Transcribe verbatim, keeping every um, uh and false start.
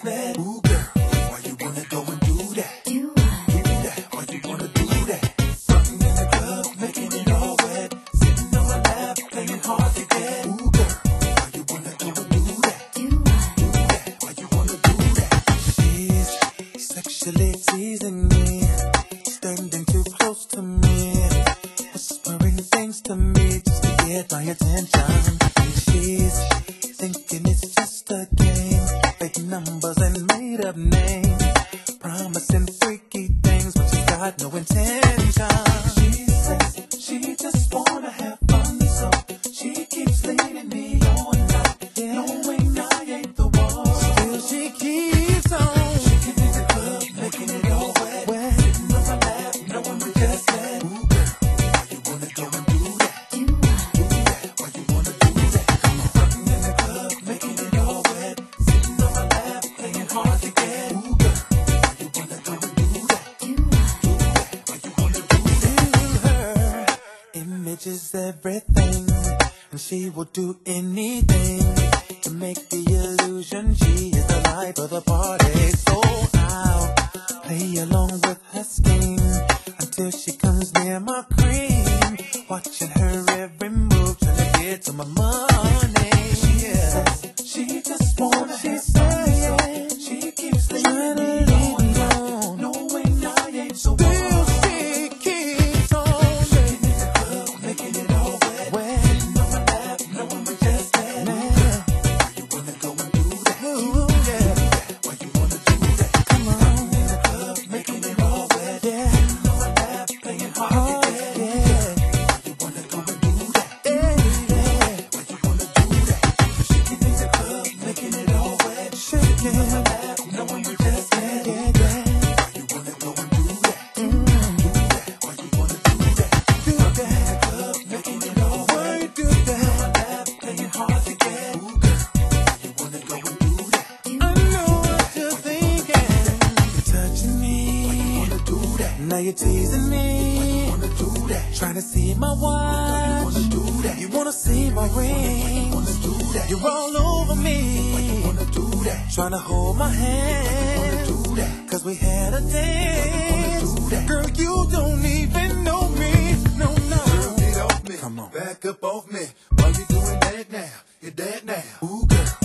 that? Ooh, girl, why you wanna go and do that? Do what? Do that, why you wanna do that? Something in the club, making it all wet. Sitting on my lap, playing hard to get. Ooh, girl, why you wanna go and do that? Do what? Do that, why you wanna do that? She's sexually teasing me, standing too close to me, whispering things to me just to get my attention. She's thinking it's just a game, fake numbers and made up names, promising freaky things but she's got no intention. She says she just wanna have fun, so she keeps leading me on up, knowing I ain't the one. Still she keeps on shaking in the club, making it all wet, wet. Sitting on my lap, knowing we just met. Ooh, girl, why you wanna go and do that? Do what? Do that, why you wanna do that? Come on, rockin' in the club, making it all wet, sitting on my lap, playing hard to get. Ooh, girl, why you wanna go and do that? Do what? Do that, why you wanna do that? To her, image is everything, and she will do anything to make the illusion she is the life of the party. So I'll play along with her scheme until she comes near my cream, watching her every move, trying to get to my money. She says she just wanna have fun, so she keeps leading me on, knowing I ain't so still she keeps on shaking in the club, making it all wet, wet. Sitting on my lap, knowing we just met. Why you wanna go and do that? Ooh, yeah. Why you wanna do that? Come on, in the club, making it all wet, yeah. Sitting on my lap, playing hard to get. Yeah. Why you wanna go and do that? Yeah, yeah. Why you wanna do that? Shaking in the club, making it all wet, shaking on my lap, knowing we just met. Yeah, yeah. Why you wanna go and do that? Mm. Do that. Why you wanna do that? Do that. In the club, making it all wet. Why you do that? On my lap, playing hard to get. Ooh, girl, why you wanna go and do that? Do I know what you're thinking. You're touching me. Why you wanna do that? Now you're teasing me. Why you wanna do that? Trying to see my watch. Why you wanna do that? You wanna see my ring. Why you wanna do that? You're all over me. Why you wanna do that? Trying to hold my hand. Why you wanna do that? Cause we had a dance. Do that? Girl, you don't even know me. No, no. Girl, get off me. Come on. Back up off me. Why you doing that now? You're dead now. Ooh, girl.